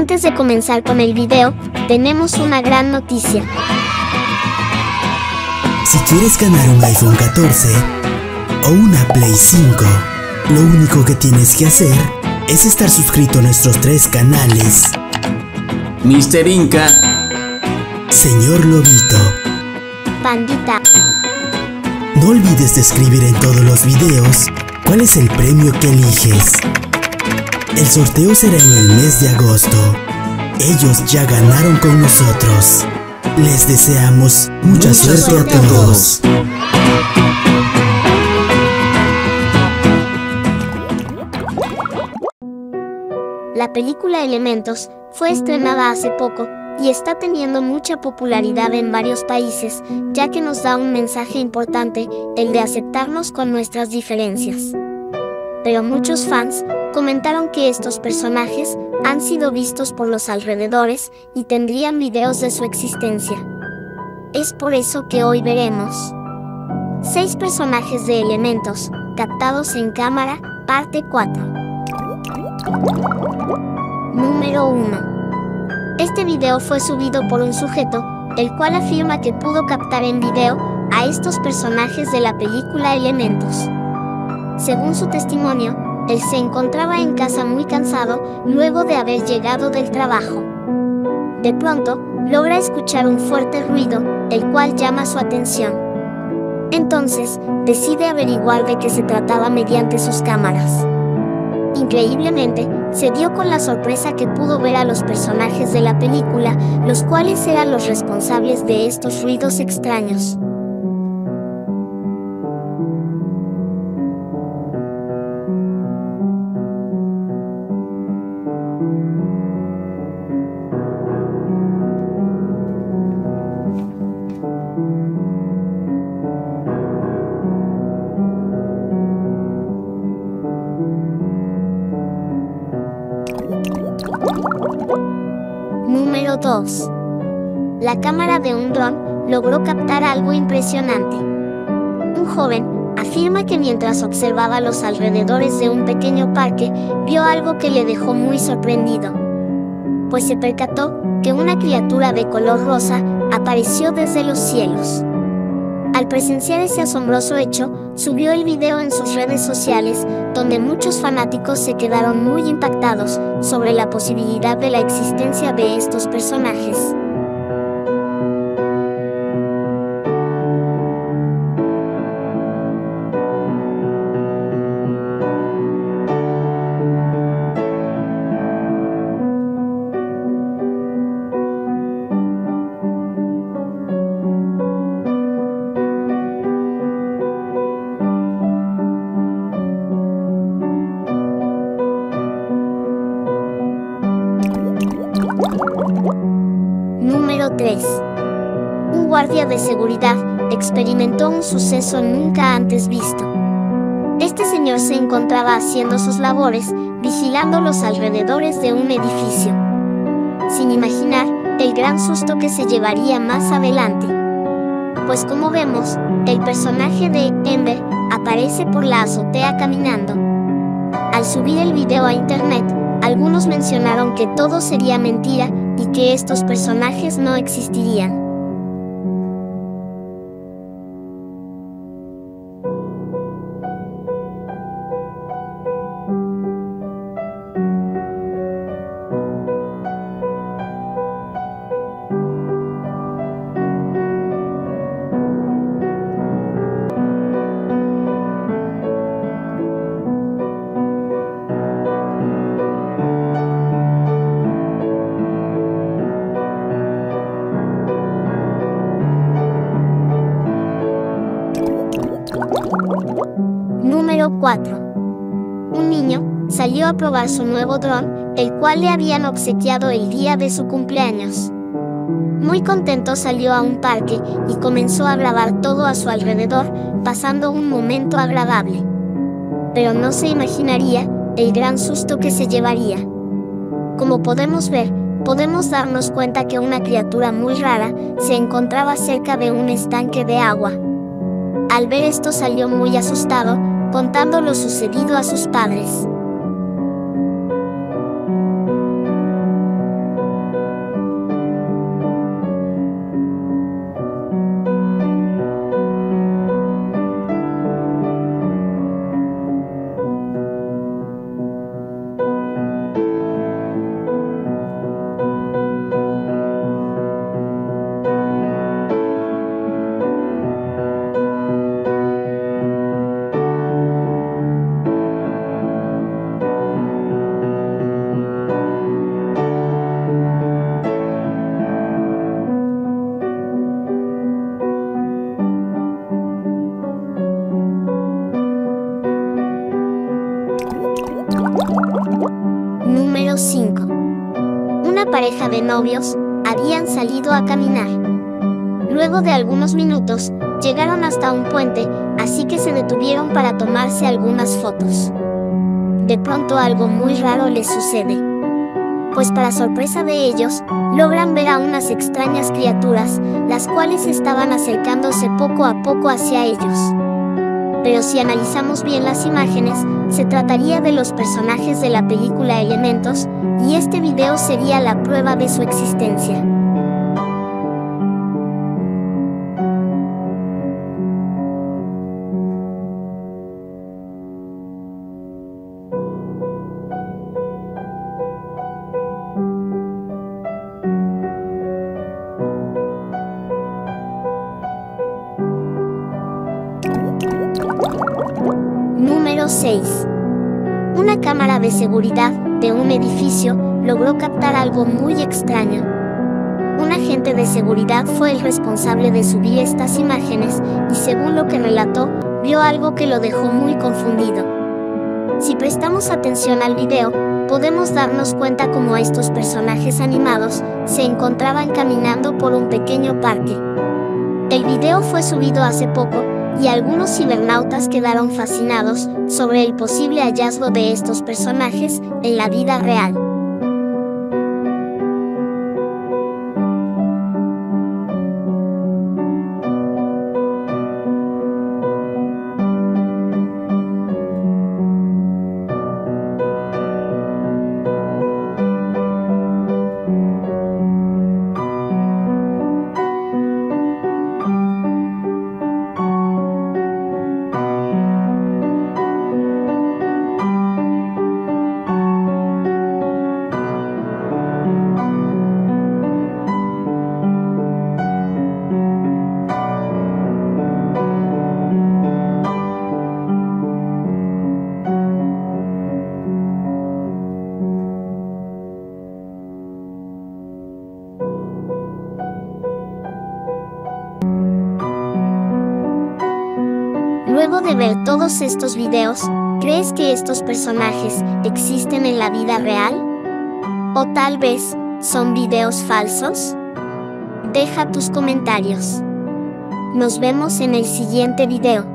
Antes de comenzar con el video, tenemos una gran noticia. Si quieres ganar un iPhone 14 o una Play 5, lo único que tienes que hacer es estar suscrito a nuestros 3 canales: Mr. Inca, Señor Lobito. Pandita. No olvides de escribir en todos los videos cuál es el premio que eliges. El sorteo será en el mes de agosto. Ellos ya ganaron con nosotros. Les deseamos mucha suerte a todos. La película Elementos fue estrenada hace poco y está teniendo mucha popularidad en varios países, ya que nos da un mensaje importante, el de aceptarnos con nuestras diferencias. Pero muchos fans comentaron que estos personajes han sido vistos por los alrededores y tendrían videos de su existencia. Es por eso que hoy veremos 6 personajes de Elementos, captados en cámara, parte 4. Número 1. Este video fue subido por un sujeto, el cual afirma que pudo captar en video a estos personajes de la película Elementos. Según su testimonio, él se encontraba en casa muy cansado luego de haber llegado del trabajo. De pronto, logra escuchar un fuerte ruido, el cual llama su atención. Entonces, decide averiguar de qué se trataba mediante sus cámaras. Increíblemente, se dio con la sorpresa que pudo ver a los personajes de la película, los cuales eran los responsables de estos ruidos extraños. Número 2. La cámara de un dron logró captar algo impresionante. Un joven afirma que mientras observaba los alrededores de un pequeño parque, vio algo que le dejó muy sorprendido. Pues se percató que una criatura de color rosa apareció desde los cielos. Al presenciar ese asombroso hecho, subió el video en sus redes sociales, donde muchos fanáticos se quedaron muy impactados sobre la posibilidad de la existencia de estos personajes. Número 3. Un guardia de seguridad experimentó un suceso nunca antes visto. Este señor se encontraba haciendo sus labores, vigilando los alrededores de un edificio, sin imaginar el gran susto que se llevaría más adelante. Pues como vemos, el personaje de Ember aparece por la azotea caminando. Al subir el video a internet, algunos mencionaron que todo sería mentira y que estos personajes no existirían. Número 4. Un niño salió a probar su nuevo dron, el cual le habían obsequiado el día de su cumpleaños. Muy contento salió a un parque y comenzó a grabar todo a su alrededor, pasando un momento agradable. Pero no se imaginaría el gran susto que se llevaría. Como podemos ver, podemos darnos cuenta que una criatura muy rara se encontraba cerca de un estanque de agua. Al ver esto salió muy asustado, contando lo sucedido a sus padres. Número 5. Una pareja de novios habían salido a caminar. Luego de algunos minutos, llegaron hasta un puente, así que se detuvieron para tomarse algunas fotos. De pronto algo muy raro les sucede. Pues para sorpresa de ellos, logran ver a unas extrañas criaturas, las cuales estaban acercándose poco a poco hacia ellos. Pero si analizamos bien las imágenes, se trataría de los personajes de la película Elementos, y este video sería la prueba de su existencia. Número 6. Una cámara de seguridad de un edificio logró captar algo muy extraño. Un agente de seguridad fue el responsable de subir estas imágenes y, según lo que relató, vio algo que lo dejó muy confundido. Si prestamos atención al video, podemos darnos cuenta cómo estos personajes animados se encontraban caminando por un pequeño parque. El video fue subido hace poco, y algunos cibernautas quedaron fascinados sobre el posible hallazgo de estos personajes en la vida real. Luego de ver todos estos videos, ¿crees que estos personajes existen en la vida real? ¿O tal vez son videos falsos? Deja tus comentarios. Nos vemos en el siguiente video.